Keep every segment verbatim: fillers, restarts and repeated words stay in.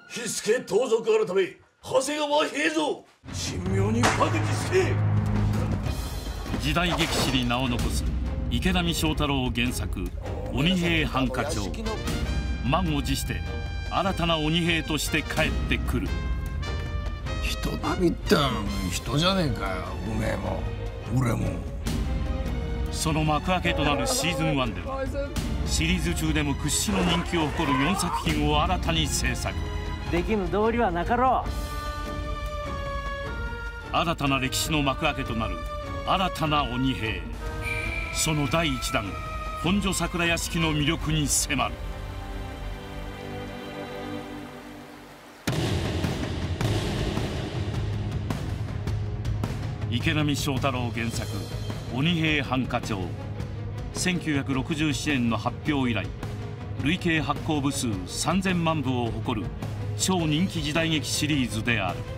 火付盗賊改め長谷川平蔵、神妙にパクにつけ。 時代劇史に名を残す池波正太郎原作「鬼平犯科帳」。満を持して新たな鬼平として帰ってくる。 人並みって人じゃねえかよ。おめえも俺も。 その幕開けとなるシーズンワンではシリーズ中でも屈指の人気を誇るよんさく品を新たに制作。 できぬ道理はなかろう。新たな歴史の幕開けとなる新たな鬼平。そのだいいちだん、本所桜屋敷の魅力に迫る。池波正太郎原作「鬼平犯科帳」。せんきゅうひゃくろくじゅうななねんの発表以来累計発行部数さんぜんまんぶを誇る超人気時代劇シリーズである。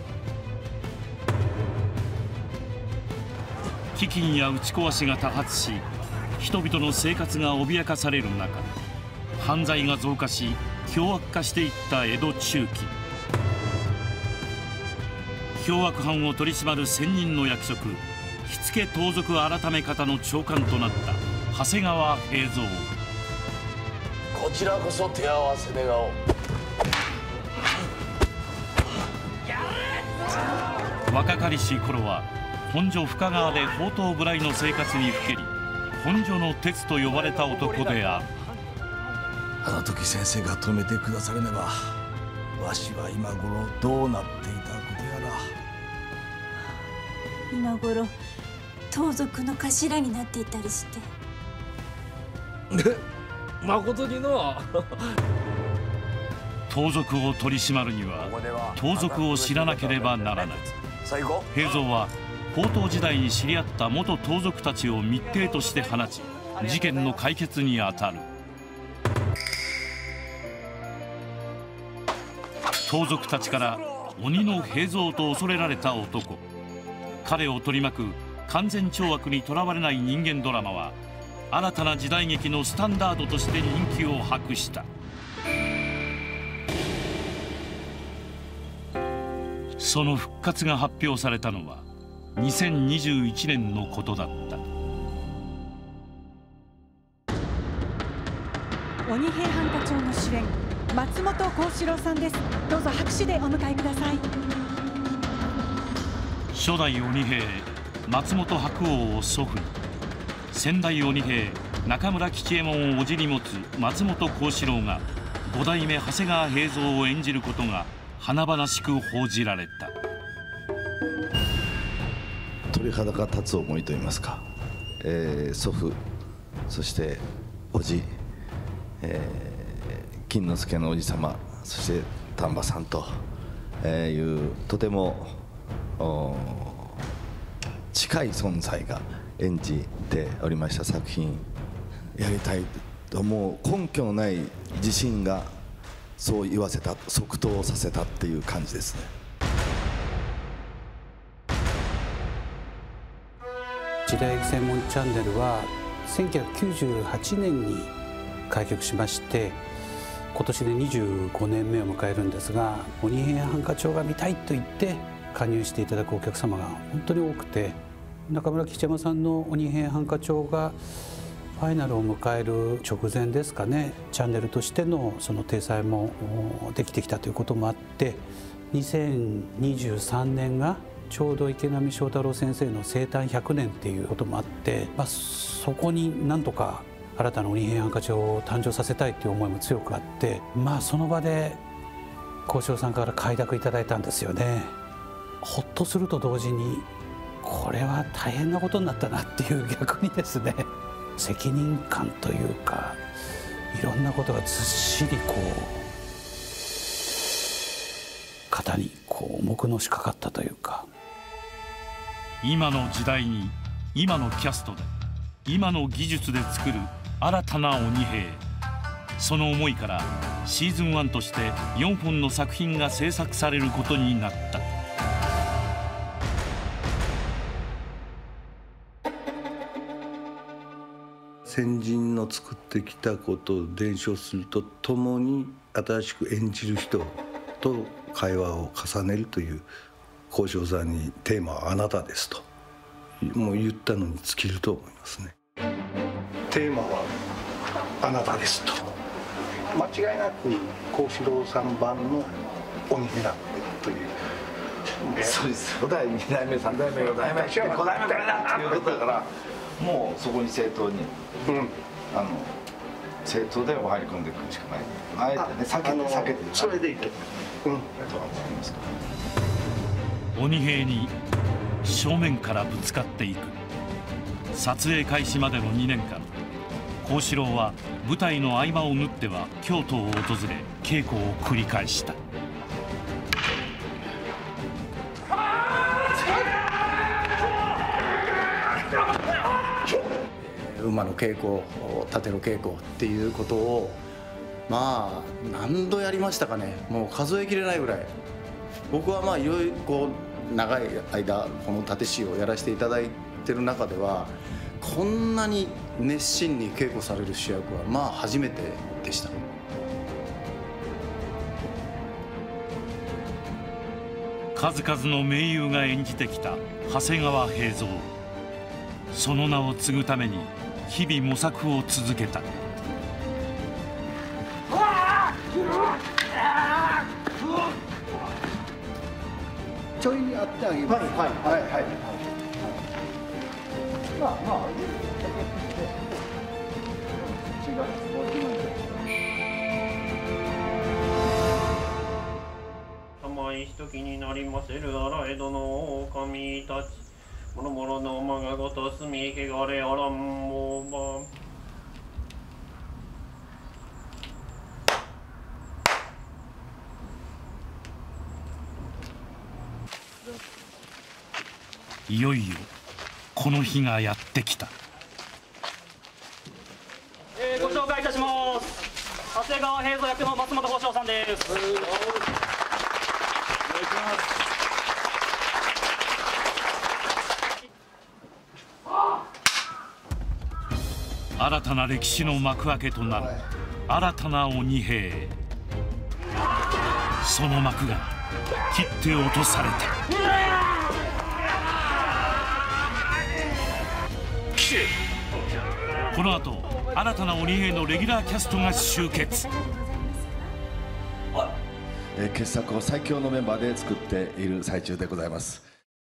飢饉や打ち壊しが多発し、人々の生活が脅かされる中、犯罪が増加し凶悪化していった江戸中期。凶悪犯を取り締まる専任の役職、火付盗賊改め方の長官となった長谷川平蔵。 こちらこそ手合わせ願おう。 若かりし頃は本所深川で放蕩無頼の生活にふけり、本所の鉄と呼ばれた男である。 あの時先生が止めてくだされねば、わしは今頃どうなっていたことやら。 今頃盗賊の頭になっていたりして。 まことにの盗賊を取り締まるには盗賊を知らなければならない。平蔵は放蕩時代に知り合った元盗賊たちを密偵として放ち、事件の解決に当たる。盗賊たちから鬼の平蔵と恐れられた男。彼を取り巻く完全懲悪にとらわれない人間ドラマは新たな時代劇のスタンダードとして人気を博した。その復活が発表されたのはにせんにじゅういちねんのことだった。 鬼平犯科帳の主演、松本幸四郎さんです。どうぞ拍手でお迎えください。 初代鬼平松本白鸚を祖父に、先代鬼平中村吉右衛門を叔父に持つ松本幸四郎がご代目長谷川平蔵を演じることが華々しく報じられた。 鳥肌が立つ思いといいますか、えー、祖父、そして叔父、えー、金之助のおじ様、そして丹波さんというとても近い存在が演じておりました作品やりたいと、もう根拠のない自信がそう言わせた、即答させたっていう感じですね。 時代劇専門チャンネルはせんきゅうひゃくきゅうじゅうはちねんに開局しまして、今年でにじゅうごねんめを迎えるんですが、鬼平犯科帳が見たいと言って加入していただくお客様が本当に多くて、中村吉右衛門さんの鬼平犯科帳がファイナルを迎える直前ですかね、チャンネルとしてのその体裁もできてきたということもあって、にせんにじゅうさんねんがちょうど池波正太郎先生の生誕ひゃくねんっていうこともあって、まあ、そこになんとか新たな鬼平犯科帳を誕生させたいという思いも強くあって、まあその場で幸四郎さんから快諾いただいたんですよね。ほっとすると同時に、これは大変なことになったなっていう、逆にですね、責任感というか、いろんなことがずっしりこう肩にこう重くのしかかったというか。 今の時代に今のキャストで今の技術で作る新たな鬼平。その思いからシーズンワンとしてよんほんの作品が制作されることになった。 先人の作ってきたことを伝承するとともに、新しく演じる人と会話を重ねるという幸四郎さんにテーマはあなたですともう言ったのに尽きると思いますね。テーマはあなたですと間違いなく幸四郎さん版の鬼になっているという。 そうです。ご代、に代目、さん代目、よ代目、ご代目誰だっていうことだからもうそこに正当に、うん、あの正当で入り込んでいくしかない。あえてね避けて避けてそれでいいと、うん、 鬼兵に正面からぶつかっていく。撮影開始までのにねんかん、幸四郎は舞台の合間を縫っては京都を訪れ稽古を繰り返した。 馬の稽古、盾の稽古っていうことをまあ何度やりましたかね。もう数えきれないぐらい。僕はまあいろいろこう長い間この殺陣師をやらせていただいてる中ではこんなに熱心に稽古される主役はまあ初めてでした。 数々の名優が演じてきた長谷川平蔵。その名を継ぐために日々模索を続けた。 ちょいやってあげます。はいはいはいはい。まあまあ。 甘いひときになりませる荒江戸の狼たち。もろもろの馬がごとすみけがれあらんもば。 いよいよこの日がやってきた。 えー、ご紹介いたします。長谷川平蔵役の松本幸四郎さんです。お願いします。 新たな歴史の幕開けとなる新たな鬼兵。その幕が切って落とされた。この後新たな鬼兵のレギュラーキャストが集結。 えー、傑作を最強のメンバーで作っている最中でございます。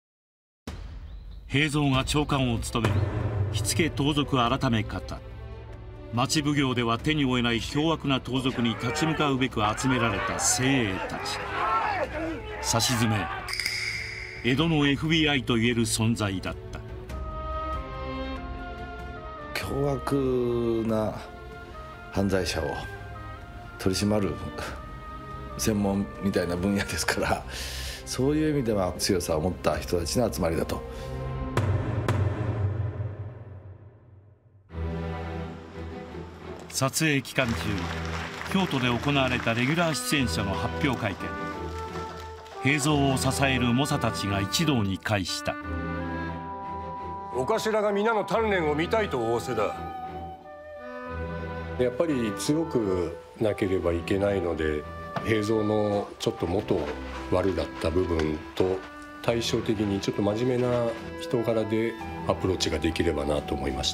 平蔵が長官を務める火付盗賊改め方。町奉行では手に負えない凶悪な盗賊に立ち向かうべく集められた精鋭たち。さしずめ江戸の エフビーアイ といえる存在だった。 凶悪な犯罪者を取り締まる専門みたいな分野ですから、そういう意味では強さを持った人たちの集まりだと。 撮影期間中、京都で行われたレギュラー出演者の発表会見。平蔵を支える猛者たちが一堂に会した。 お頭が皆の鍛錬を見たいと仰せだ。やっぱり強くなければいけないので、平蔵のちょっと元悪だった部分と対照的にちょっと真面目な人柄でアプローチができればなと思いました。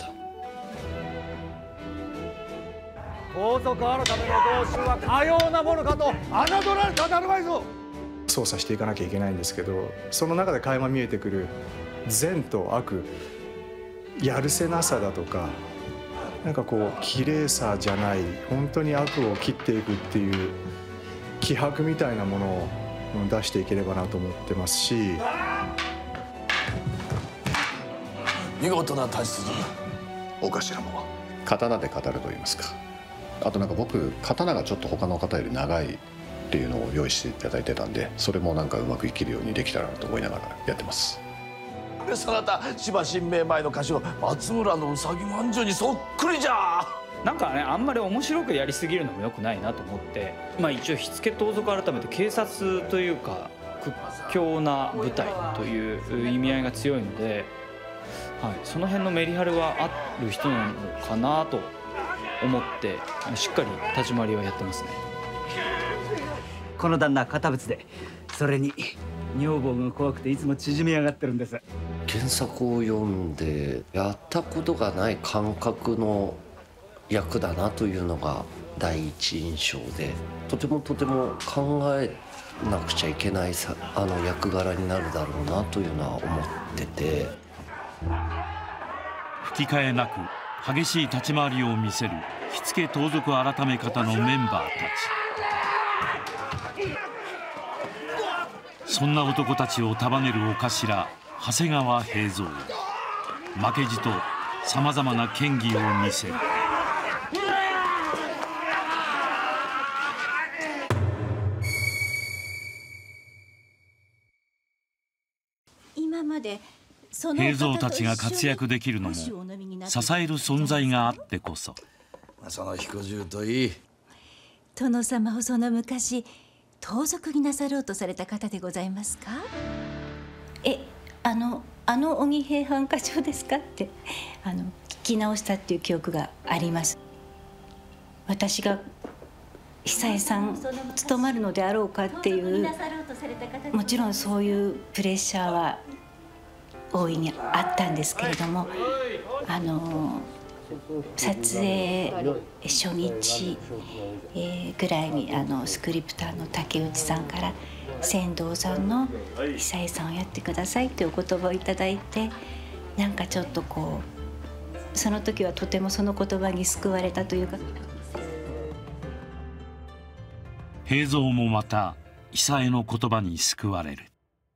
盗賊改めの同心はかようなものかと侮られたなるまいぞ。 操作していかなきゃいけないんですけど、その中で垣間見えてくる善と悪、やるせなさだとか、なんかこう綺麗さじゃない本当に悪を切っていくっていう気迫みたいなものを出していければなと思ってますし。 見事な太刀筋。 お頭も刀で語ると言いますか。あとなんか僕刀がちょっと他の方より長いっていうのを用意していただいてたんで、それもなんかうまく生きるようにできたらなと思いながらやってます。 でそなた芝神明前の歌手の松村のうさぎまんじゅうにそっくりじゃ。 なんかね、あんまり面白くやりすぎるのも良くないなと思って、まあ一応火付盗賊改めて警察というか屈強な部隊という意味合いが強いので、はい、その辺のメリハリはある人なのかなと思ってしっかり立ち回りはやってますね。 この旦那は堅物で、それに女房が怖くていつも縮み上がってるんです。 原作を読んでやったことがない感覚の役だなというのが第一印象で、とてもとても考えなくちゃいけないさあの役柄になるだろうなというのは思ってて、 吹き替えなく激しい立ち回りを見せる火付盗賊改め方のメンバーたち。そんな男たちを束ねるお頭長谷川平蔵、負けじとさまざまな剣技を見せる。 今までその平蔵たちが活躍できるのも支える存在があってこそ。 その彦十といい、 殿様をその昔盗賊になさろうとされた方でございますか？え、あのあの鬼平犯科帳ですかってあの聞き直したっていう記憶があります。私が久江さん務まるのであろうかっていう、もちろんそういうプレッシャーは大いにあったんですけれども、あの撮影初日、えー、ぐらいにあのスクリプターの竹内さんから船頭さんの久江さんをやってくださいというお言葉をいただいて、なんかちょっとこうその時はとてもその言葉に救われたというか。 平蔵もまた久江の言葉に救われる。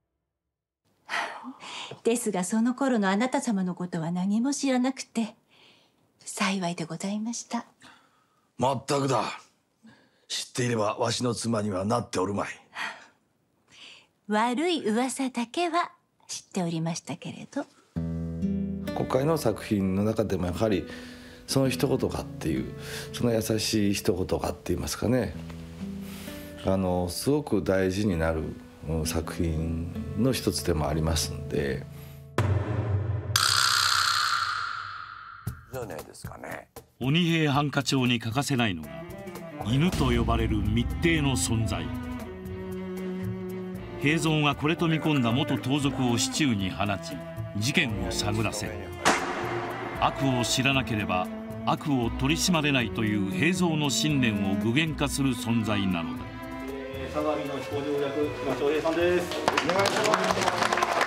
ですがその頃のあなた様のことは何も知らなくて幸いでございました。 まったくだ。知っていればわしの妻にはなっておるまい。 悪い噂だけは知っておりましたけれど、 今回の作品の中でもやはりその一言かっていう、その優しい一言かって言いますかね、あのすごく大事になる作品の一つでもありますんで。 じゃないですかね。 鬼平犯科帳に欠かせないのが犬と呼ばれる密偵の存在。平蔵がこれと見込んだ元盗賊を市中に放ち事件を探らせる。悪を知らなければ悪を取り締まれないという平蔵の信念を具現化する存在なのだ。 相模の飛行場役今翔平さんです。お願いします。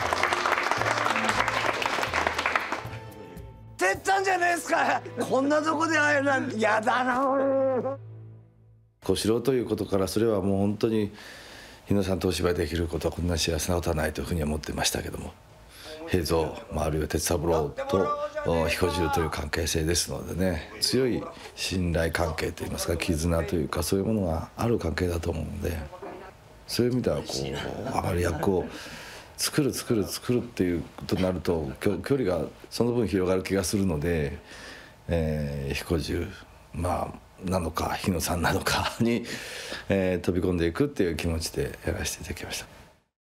てっちゃんじゃねえですか。こんなとこで会えるなんてやだな俺。 小四郎ということからすればもう本当に日野さんとお芝居できることはこんな幸せなことはないというふうに思ってましたけども、平蔵、まあ、あるいは鉄三郎と彦十という関係性ですのでね、強い信頼関係といいますか絆というかそういうものがある関係だと思うので、そういう意味ではこうあまり役を作る作る作るっていうことになると距離がその分広がる気がするので、えー、彦十まあなのか日野さんなのかに、えー、飛び込んでいくっていう気持ちでやらせていただきました。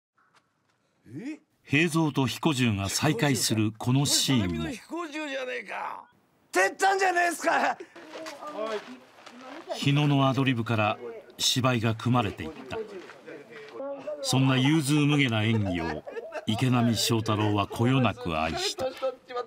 平蔵と彦十が再会するこのシーンも彦十じゃねえか。てっちゃんじゃねえですか。 日野のアドリブから芝居が組まれていった。そんな融通無下な演技を池波正太郎はこよなく愛した。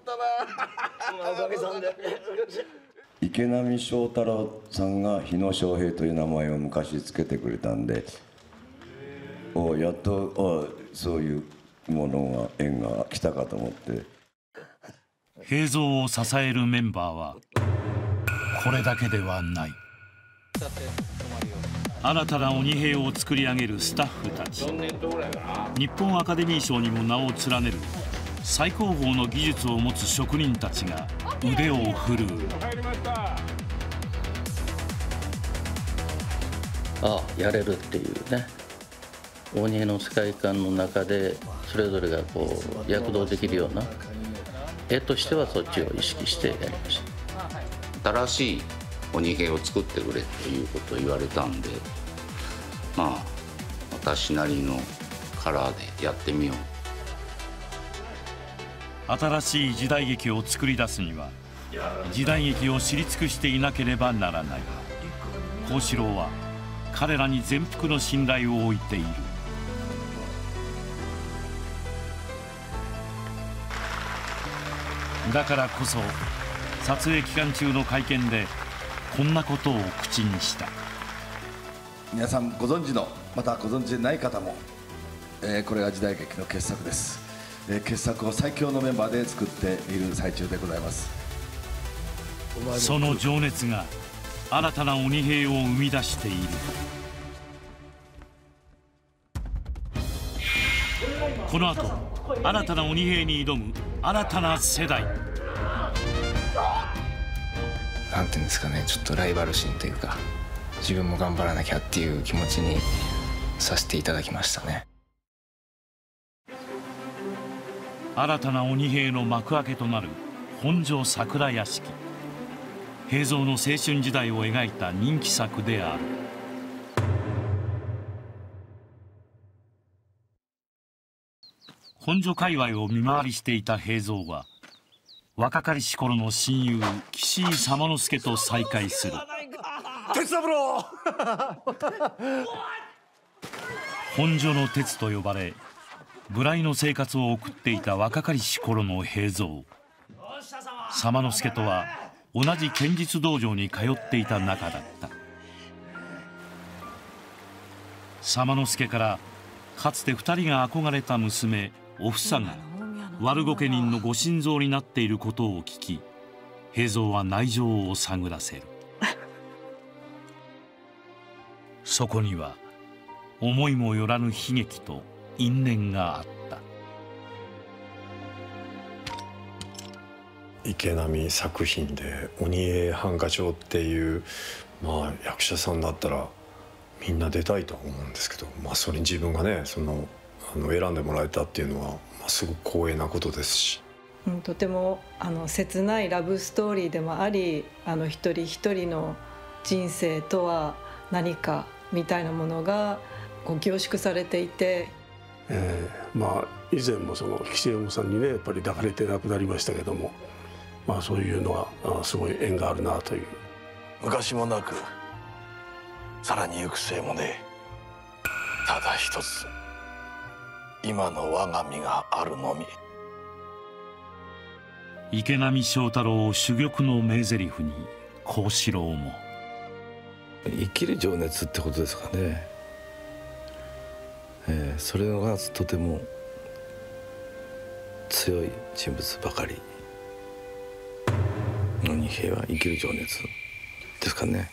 池波正太郎さんが日野昌平という名前を昔つけてくれたんで、おやっとおそういうものが縁が来たかと思って。 平蔵を支えるメンバーはこれだけではない。新たな鬼平を作り上げるスタッフたち、日本アカデミー賞にも名を連ねる最高峰の技術を持つ職人たちが腕を振るう。 ああやれるっていうね、鬼平の世界観の中でそれぞれがこう躍動できるような絵としてはそっちを意識してやりました。 新しい鬼平を作ってくれっていうことを言われたんで、まあ私なりのカラーでやってみよう。 新しい時代劇を作り出すには時代劇を知り尽くしていなければならない。幸四郎は彼らに全幅の信頼を置いている。だからこそ撮影期間中の会見でこんなことを口にした。 皆さんご存知の、またご存知でない方も、えー、これが時代劇の傑作です、えー、傑作を最強のメンバーで作っている最中でございます。 その情熱が新たな鬼兵を生み出している。この後新たな鬼兵に挑む新たな世代。 なんていうんですかね、ちょっとライバル心というか、自分も頑張らなきゃっていう気持ちにさせていただきましたね。 新たな鬼兵の幕開けとなる本所桜屋敷。平蔵の青春時代を描いた人気作である。本所界隈を見回りしていた平蔵は若かりし頃の親友岸井左馬之助と再会する。 鉄三郎本所の鉄と呼ばれ無頼の生活を送っていた若かりし頃の平蔵。左馬之助とは同じ剣術道場に通っていた仲だった。左馬之助からかつて二人が憧れた娘おふさが悪御家人のご新造になっていることを聞き、平蔵は内情を探らせる。そこには思いもよらぬ悲劇と因縁があった。 池波作品で鬼平犯科帳っていう、まあ、役者さんだったらみんな出たいとは思うんですけど、まあ、それに自分がねそのあの選んでもらえたっていうのは、まあ、すごく光栄なことですし、 うん、とてもあの切ないラブストーリーでもあり、あの一人一人の人生とは何かみたいなものがこう凝縮されていて、 えー、まあ以前もその岸山さんにねやっぱり抱かれて亡くなりましたけども、まあそういうのはすごい縁があるなという。 昔もなくさらに行く末もね、ただ一つ今の我が身があるのみ。 池波正太郎珠玉の名台詞に幸四郎も生きる情熱ってことですかね、えー、それがとても強い人物ばかり。鬼平は生きる情熱ですかね。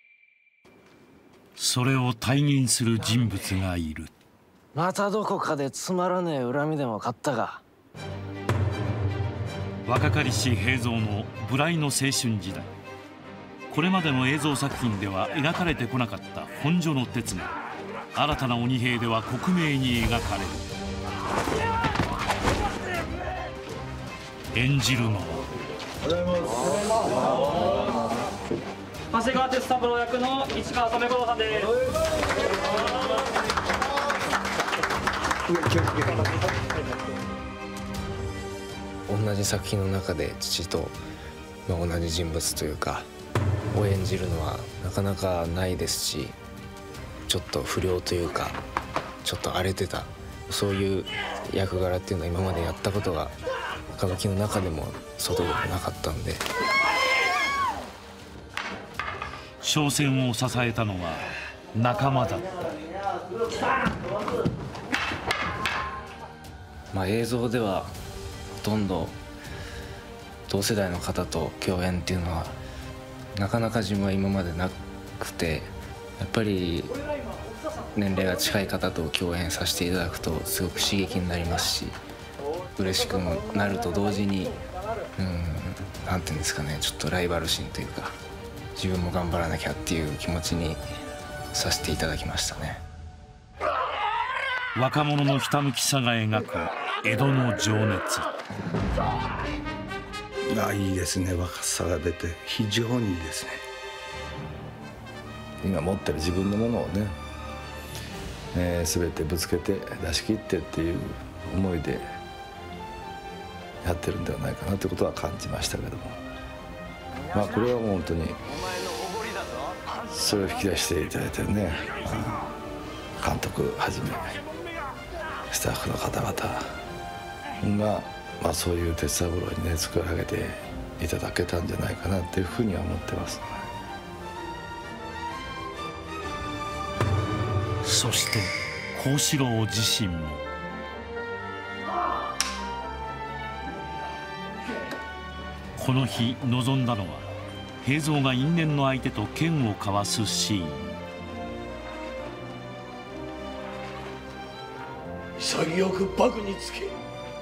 それを体現する人物がいる。 またどこかでつまらねえ恨みでも買ったか。 若かりし平蔵の無頼の青春時代。これまでの映像作品では描かれてこなかった本所の鉄が新たな鬼平では克明に描かれる。演じるのは長谷川鉄三郎役の市川染五郎さんです。 同じ作品の中で父と、まあ、同じ人物というかを演じるのはなかなかないですし、ちょっと不良というかちょっと荒れてたそういう役柄っていうのは今までやったことが歌舞伎の中でも外でもなかったんで。 商戦を支えたのは仲間だった。 まあ映像ではほとんど同世代の方と共演っていうのはなかなか自分は今までなくて、やっぱり年齢が近い方と共演させていただくとすごく刺激になりますし、嬉しくもなると同時に、うん、なんていうんですかね、ちょっとライバル心というか自分も頑張らなきゃっていう気持ちにさせていただきましたね。 若者のひたむきさが描く江戸の情熱。 あ、いいですね。若さが出て非常にいいですね。 今持ってる自分のものをね、えー、全てぶつけて出し切ってっていう思いでやってるんではないかなということは感じましたけども、まあこれはもう本当にそれを引き出していただいてるね、監督はじめスタッフの方々が、まあ、そういう鉄三郎にね作り上げていただけたんじゃないかなっていうふうには思ってます。 そして幸四郎自身もこの日臨んだのは平蔵が因縁の相手と剣を交わすシーン。 潔く幕につけ。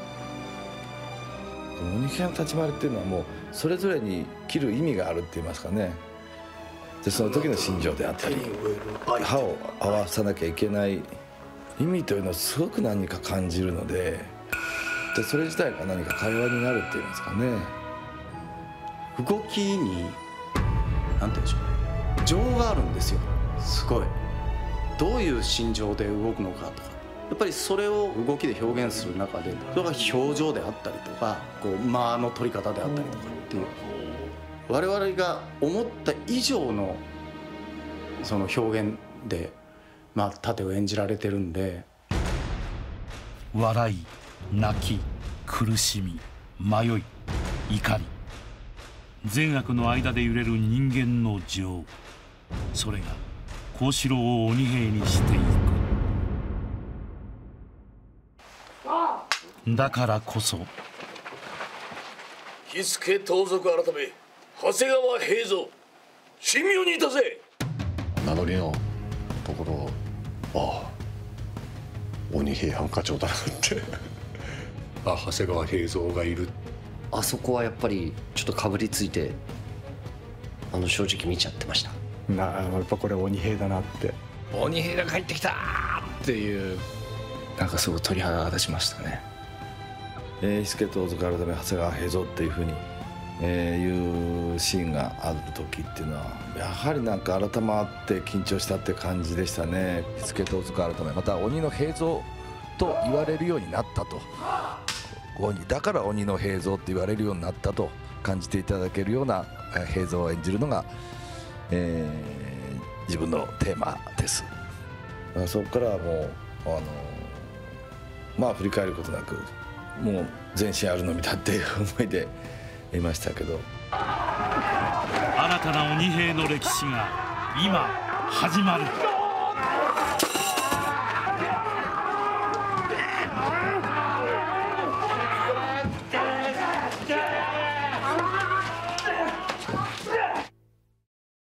鬼平の立ち回りっていうのはもうそれぞれに切る意味があるって言いますかね。でその時の心情であったり歯を合わさなきゃいけない意味というのをすごく何か感じるので、でそれ自体が何か会話になるって言いますかね。 動きに何て言うんでしょうね、情があるんですよ。すごいどういう心情で動くのかとか、やっぱりそれを動きで表現する中でそれが表情であったりとかこう間の取り方であったりとかっていう、我々が思った以上のその表現で、まあ、盾を演じられてるんで、 笑い、泣き、苦しみ、迷い、怒り、善悪の間で揺れる人間の情、それが幸四郎を鬼兵にしていく。だからこそ火付盗賊改め長谷川平蔵、神妙にいたせ。 名乗りのところ、ああ鬼平犯課長だなってあ、長谷川平蔵がいる。 あそこはやっぱりちょっとかぶりついて、あの正直見ちゃってました。 なやっぱこれ鬼平だなって、 鬼平が帰ってきたっていう、なんかすごい鳥肌が立ちましたね。 えー、火付盗賊改め長谷川平蔵っていうふうに、えー、いうシーンがある時っていうのはやはりなんか改まって緊張したって感じでしたね。火付盗賊改めまた鬼の平蔵と言われるようになったと、鬼だから鬼の平蔵って言われるようになったと感じていただけるような平蔵を演じるのが、えー、自分のテーマです。そこからはもうあのまあ振り返ることなくもう全身あるのみだっていう思いでいましたけど、 新たな鬼兵の歴史が今始まる。